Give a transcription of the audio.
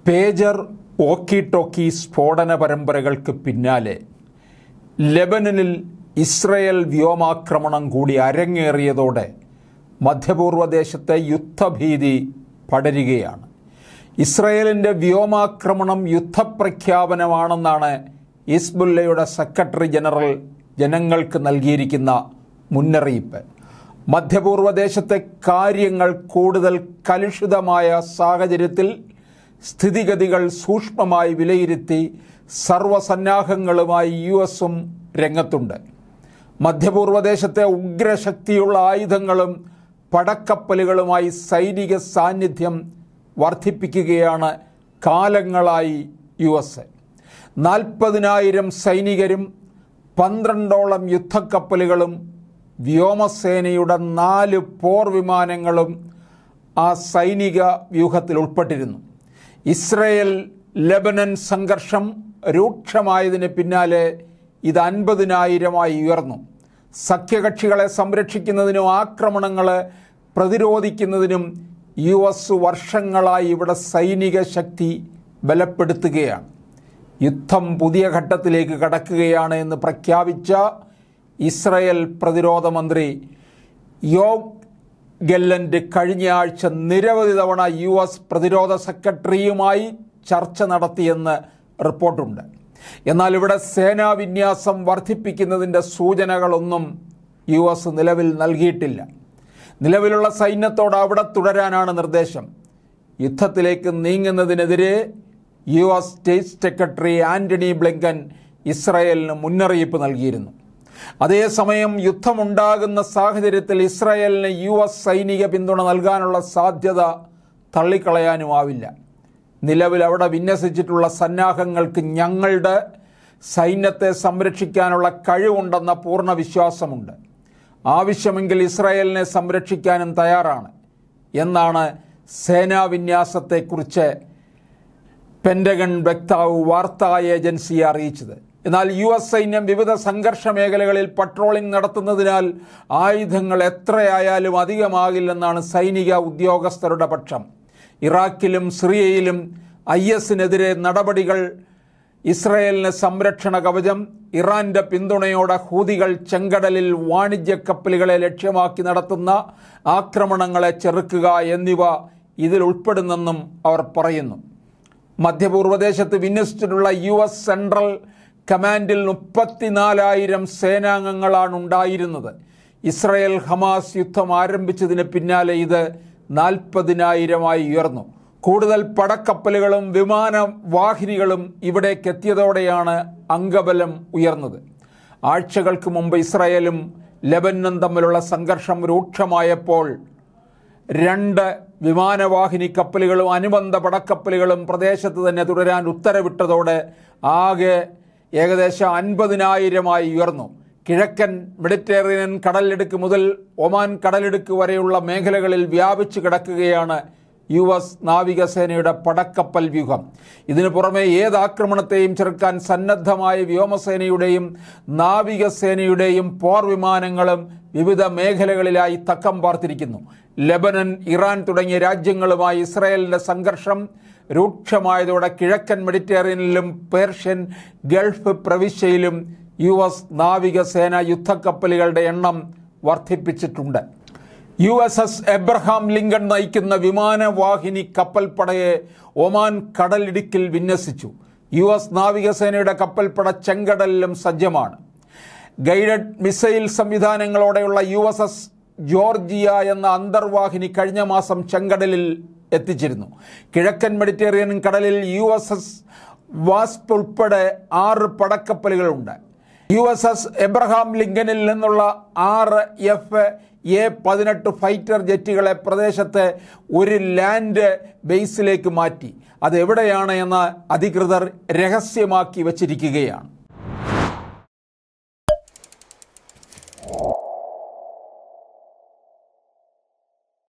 Pager Ockhi talkie സ്ഫോടന പരമ്പരകൾക്ക് പിന്നാലെ ലെബനനിൽ Israel വ്യോമാക്രമണം കൂടി അരങ്ങേറിയതോടെ മധ്യപൂർവ്വദേശത്തെ യുദ്ധഭീതി പടരുകയാണ്. ഇസ്രയേലിൻ്റെ വ്യോമാക്രമണം യുദ്ധപ്രഖ്യാപനമാണെന്നാണ് ഹിസ്ബുല്ലയുടെ സെക്രട്ടറി ജനറൽ ജനങ്ങൾക്ക് നൽകിയിരിക്കുന്ന മുന്നറിയിപ്പ്. മധ്യപൂർവ്വദേശത്തെ കാര്യങ്ങൾ കൂടുതൽ കലുഷിതമായ സാഹചര്യത്തിൽ സ്ഥിതിഗതികൾ സൂക്ഷ്മമായി വിലയിരുത്തി സർവ്വസന്നാഹങ്ങളുമായി യുഎസും രംഗത്തുണ്ട്. മധ്യപൂർവ്വദേശത്തെ ഉഗ്രശക്തിയുള്ള ആയുധങ്ങളും പടക്കപ്പലുകളുമായി സൈനിക സാന്നിധ്യം വർദ്ധിപ്പിക്കുകയാണ് കാലങ്ങളായി യുഎസ്. 40,000 സൈനികരും 12ഓളം യുദ്ധക്കപ്പലുകളും വ്യോമസേനയുടെ 4 പോർ വിമാനങ്ങളും ആ സൈനിക വ്യൂഹത്തിൽ ഉൾപ്പെട്ടിരുന്നു. ഇസ്രയേൽ ലെബനൻ സംഘർഷം രൂക്ഷമായതിന് പിന്നാലെ ഇത് 50,000-ആയി ഉയർന്നു. സഖ്യകക്ഷികളെ സംരക്ഷിക്കുന്നതിനും ആക്രമണങ്ങളെ പ്രതിരോധിക്കുന്നതിനും യുഎസ് വർഷങ്ങളായി ഇവിടെ സൈനിക ശക്തി ബലപ്പെടുത്തുകയാണ്. യുദ്ധം പുതിയ ഘട്ടത്തിലേക്ക് കടക്കുകയാണ് എന്ന് പ്രഖ്യാപിച്ച ഇസ്രയേൽ പ്രതിരോധ മന്ത്രി യോവ് ഗല്ലന്റ് കഴിഞ്ഞ ആഴ്ച നിരവധി തവണ യുഎസ് പ്രതിരോധ സെക്രട്ടറിയുമായി ചർച്ച നടത്തിയെന്ന് റിപ്പോർട്ടുണ്ട്. എന്നാൽ ഇവിടെ സേനാവിന്യാസം വർദ്ധിപ്പിക്കുന്നതിൻ്റെ സൂചനകളൊന്നും യുഎസ് നിലവിൽ നൽകിയിട്ടില്ല. നിലവിലുള്ള സൈന്യത്തോട് അവിടെ തുടരാനാണ് നിർദ്ദേശം. യുദ്ധത്തിലേക്ക് നീങ്ങുന്നതിനെതിരെ US state secretary Antony Blinken ഇസ്രയേലിന് മുന്നറിയിപ്പ് നൽകിയിരുന്നു. അതേസമയം യുദ്ധമുണ്ടാകുന്ന സാഹചര്യത്തിൽ ഇസ്രയേലിന് യുഎസ് സൈനിക പിന്തുണ നൽകാനുള്ള സാധ്യത തള്ളിക്കളയാനുമാവില്ല. നിലവിൽ അവിടെ വിന്യസിച്ചിട്ടുള്ള സന്നാഹങ്ങൾക്ക് ഞങ്ങളുടെ സൈന്യത്തെ സംരക്ഷിക്കാനുള്ള കഴിവുണ്ടെന്ന പൂർണ്ണ വിശ്വാസമുണ്ട്. ആവശ്യമെങ്കിൽ ഇസ്രായേലിനെ സംരക്ഷിക്കാനും തയ്യാറാണ് എന്നാണ് സേനാവിന്യാസത്തെക്കുറിച്ച് പെൻറ്റഗൺ വക്താവ് വാർത്താ ഏജൻസിയെ അറിയിച്ചത്. എന്നാൽ യുഎസ് സൈന്യം വിവിധ സംഘർഷ മേഖലകളിൽ പട്രോളിംഗ് നടത്തുന്നതിനാൽ ആയുധങ്ങൾ എത്രയായാലും അധികമാകില്ലെന്നാണ് സൈനിക ഉദ്യോഗസ്ഥരുടെ പക്ഷം. ഇറാഖിലും സിറിയയിലും ഐഎസിനെതിരെ നടപടികൾ, ഇസ്രയേലിന് സംരക്ഷണ കവചം, ഇറാന്റെ പിന്തുണയോടെ ഹൂതികൾ ചെങ്കടലിൽ വാണിജ്യ കപ്പലുകളെ ലക്ഷ്യമാക്കി നടത്തുന്ന ആക്രമണങ്ങളെ ചെറുക്കുക എന്നിവ ഇതിൽ ഉൾപ്പെടുന്നെന്നും അവർ പറയുന്നു. മധ്യപൂർവ്വദേശത്ത് വിന്യസിച്ചിട്ടുള്ള യുഎസ് സെൻട്രൽ കമാൻഡിൽ 34,000 സേനാംഗങ്ങളാണ് ഉണ്ടായിരുന്നത്. ഇസ്രയേൽ ഹമാസ് യുദ്ധം ആരംഭിച്ചതിന് പിന്നാലെ ഇത് 40,000-ആയി ഉയർന്നു. കൂടുതൽ പടക്കപ്പലുകളും വിമാനവാഹിനികളും ഇവിടേക്ക് എത്തിയതോടെയാണ് അംഗബലം ഉയർന്നത്. ആഴ്ചകൾക്ക് മുമ്പ് ഇസ്രയേലും ലെബനനും തമ്മിലുള്ള സംഘർഷം രൂക്ഷമായപ്പോൾ 2 വിമാനവാഹിനി കപ്പലുകളും അനുബന്ധ പടക്കപ്പലുകളും പ്രദേശത്ത് തന്നെ തുടരാൻ ഉത്തരവിട്ടതോടെ ആകെ ഏകദേശം 50,000-ആയി ഉയർന്നു. കിഴക്കൻ മെഡിറ്ററേനിയൻ കടലിടുക്ക് മുതൽ ഒമാൻ കടലിടുക്ക് വരെയുള്ള മേഖലകളിൽ വ്യാപിച്ചു കിടക്കുകയാണ് യുഎസ് നാവികസേനയുടെ പടക്കപ്പൽ വ്യൂഹം. ഇതിനു പുറമെ ഏത് ആക്രമണത്തെയും ചെറുക്കാൻ സന്നദ്ധമായ വ്യോമസേനയുടെയും നാവികസേനയുടെയും പോർ വിമാനങ്ങളും വിവിധ മേഖലകളിലായി തക്കം പാർത്തിരിക്കുന്നു. ലെബനൻ, ഇറാൻ തുടങ്ങിയ രാജ്യങ്ങളുമായി ഇസ്രായേലിൻ്റെ സംഘർഷം രൂക്ഷമായതോടെ കിഴക്കൻ മെഡിറ്ററേനിയനിലും പേർഷ്യൻ ഗൾഫ് പ്രവിശ്യയിലും യുഎസ് നാവികസേന യുദ്ധക്കപ്പലുകളുടെ എണ്ണം വർദ്ധിപ്പിച്ചിട്ടുണ്ട്. USS എബ്രഹാം ലിങ്കൺ നയിക്കുന്ന വിമാനവാഹിനി കപ്പൽപ്പടയെ ഒമാൻ കടലിടുക്കിൽ വിന്യസിച്ചു. യുഎസ് നാവികസേനയുടെ കപ്പൽപ്പട ചെങ്കടലിലും സജ്ജമാണ്. ഗൈഡഡ് മിസൈൽ സംവിധാനങ്ങളോടെയുള്ള USS ജോർജിയ എന്ന അന്തർവാഹിനി കഴിഞ്ഞ മാസം ചെങ്കടലിൽ എത്തിച്ചിരുന്നു. കിഴക്കൻ മെഡിറ്ററേനിയൻ കടലിൽ USS വാസ്പ് ഉൾപ്പെടെ 6 പടക്കപ്പലുകളുണ്ട്. USS എബ്രഹാം ലിങ്കനിൽ നിന്നുള്ള 6 F-A-18 ഫൈറ്റർ ജെറ്റുകളെ പ്രദേശത്തെ ഒരു ലാൻഡ് ബേസിലേക്ക് മാറ്റി. അതെവിടെയാണ് എന്ന് അധികൃതർ രഹസ്യമാക്കി വച്ചിരിക്കുകയാണ്.